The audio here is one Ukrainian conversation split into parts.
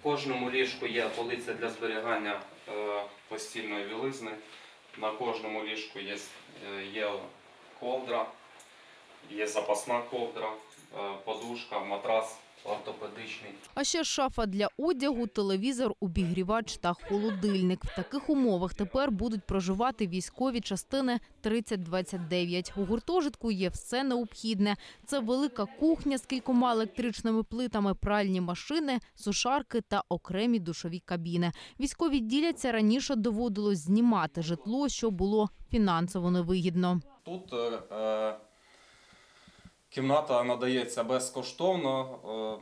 кожному ліжку є полиця для зберігання постільної білизни. На кожному ліжку є ковдра, є запасна ковдра, подушка, матрас ортопедичний. А ще шафа для одягу, телевізор, обігрівач та холодильник. В таких умовах тепер будуть проживати військові частини 3029. У гуртожитку є все необхідне. Це велика кухня з кількома електричними плитами, пральні машини, сушарки та окремі душові кабіни. Військові діляться, раніше доводилось знімати житло, що було фінансово невигідно. Тут кімната надається безкоштовно,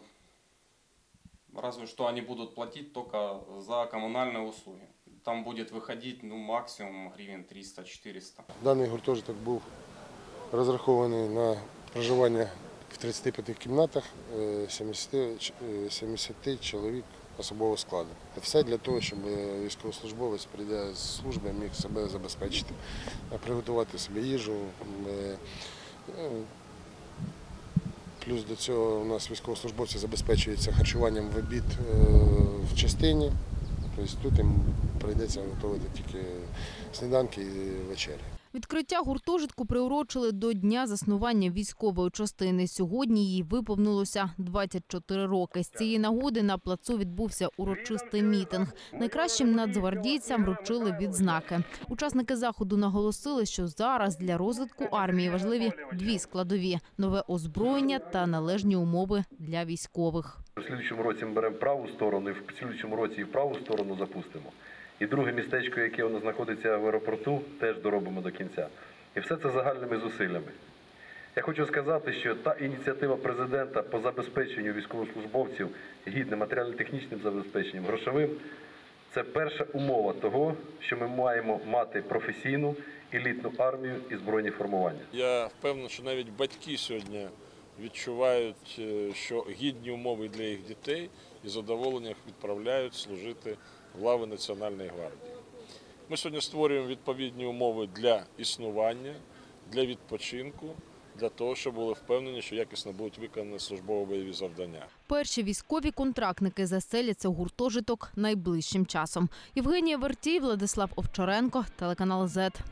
разве что они будут платить только за коммунальные услуги. Там будет выходить максимум гривен 300-400. Даний гуртожиток був розрахований на проживання в 35 кімнатах 70 чоловік особового складу. Все для того, щоб військовослужбовець, прийде з служби, міг себе забезпечити, приготувати собі їжу. Плюс до цього у нас військовослужбовці забезпечуються харчуванням в обід в частині. Тобто тут їм прийдеться готувати тільки сніданки і вечері. Відкриття гуртожитку приурочили до дня заснування військової частини. Сьогодні їй виповнилося 24 роки. З цієї нагоди на плацу відбувся урочистий мітинг. Найкращим нацгвардійцям вручили відзнаки. Учасники заходу наголосили, що зараз для розвитку армії важливі дві складові – нове озброєння та належні умови для військових. У слідчому році ми беремо праву сторону, і в слідчому році і в праву сторону запустимо. І друге містечко, яке у нас знаходиться в аеропорту, теж доробимо до кінця. І все це загальними зусиллями. Я хочу сказати, що та ініціатива президента по забезпеченню військовослужбовців гідним матеріально-технічним забезпеченням, грошовим, це перша умова того, що ми маємо мати професійну, елітну армію і збройні формування. Я впевнений, що навіть батьки сьогодні відчувають, що гідні умови для їх дітей і з задоволенням відправляють служити в лави Національної гвардії. Ми сьогодні створюємо відповідні умови для існування, для відпочинку, для того, щоб були впевнені, що якісно будуть виконані службово-бойові завдання. Перші військові контрактники заселяться у гуртожиток найближчим часом. Євгенія Вертій, Владислав Овчаренко, телеканал ЗЕТ.